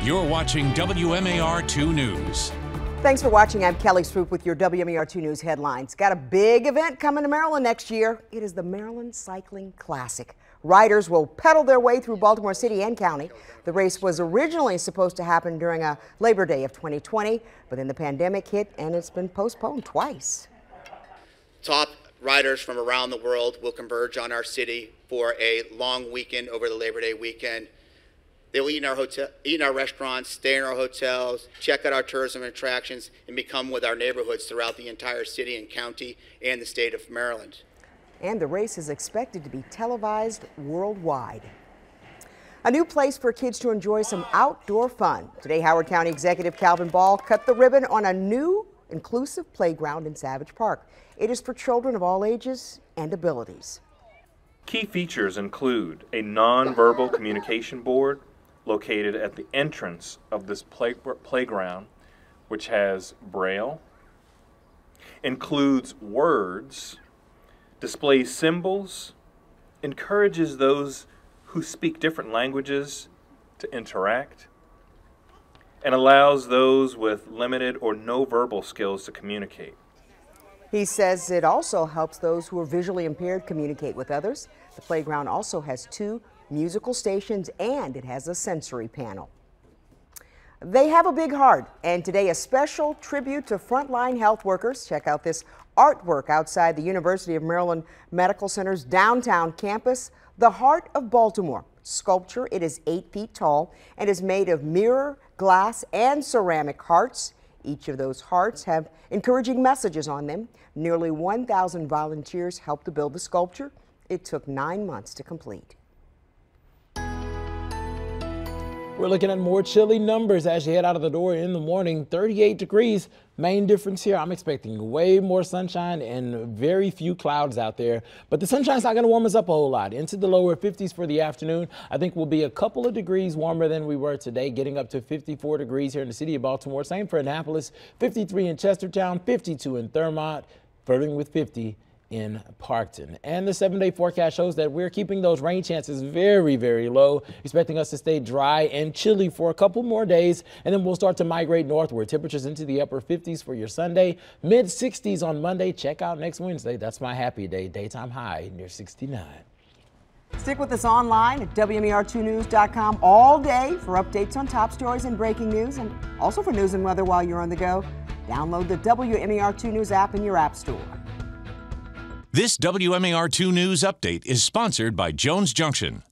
You're watching WMAR 2 News. Thanks for watching. I'm Kelly Swoop with your WMAR 2 News headlines. Got a big event coming to Maryland next year. It is the Maryland Cycling Classic. Riders will pedal their way through Baltimore City and County. The race was originally supposed to happen during a Labor Day of 2020, but then the pandemic hit and it's been postponed twice. Top riders from around the world will converge on our city for a long weekend over the Labor Day weekend. They will eat in our restaurants, stay in our hotels, check out our tourism attractions, and become with our neighborhoods throughout the entire city and county and the state of Maryland. And the race is expected to be televised worldwide. A new place for kids to enjoy some outdoor fun. Today, Howard County Executive Calvin Ball cut the ribbon on a new inclusive playground in Savage Park. It is for children of all ages and abilities. Key features include a nonverbal communication board located at the entrance of this playground, which has Braille, includes words, displays symbols, encourages those who speak different languages to interact, and allows those with limited or no verbal skills to communicate. He says it also helps those who are visually impaired communicate with others. The playground also has 2 musical stations and it has a sensory panel. They have a big heart, and today a special tribute to frontline health workers. Check out this artwork outside the University of Maryland Medical Center's downtown campus, The Heart of Baltimore. Sculpture, it is 8 feet tall and is made of mirror, glass, and ceramic hearts. Each of those hearts have encouraging messages on them. Nearly 1,000 volunteers helped to build the sculpture. It took 9 months to complete. We're looking at more chilly numbers as you head out of the door in the morning. 38 degrees. Main difference here, I'm expecting way more sunshine and very few clouds out there. But the sunshine's not going to warm us up a whole lot. Into the lower 50s for the afternoon. I think we'll be a couple of degrees warmer than we were today, getting up to 54 degrees here in the city of Baltimore. Same for Annapolis, 53 in Chestertown, 52 in Thurmont, flirting with 50 in Parkton. And the 7-day forecast shows that we're keeping those rain chances very, very low, expecting us to stay dry and chilly for a couple more days, and then we'll start to migrate northward. Temperatures into the upper 50s for your Sunday, mid 60s on Monday. Check out next Wednesday. That's my happy day. Daytime high near 69. Stick with us online at WMAR2news.com all day for updates on top stories and breaking news, and also for news and weather while you're on the go. Download the WMAR2 News app in your app store. This WMAR 2 News update is sponsored by Jones Junction.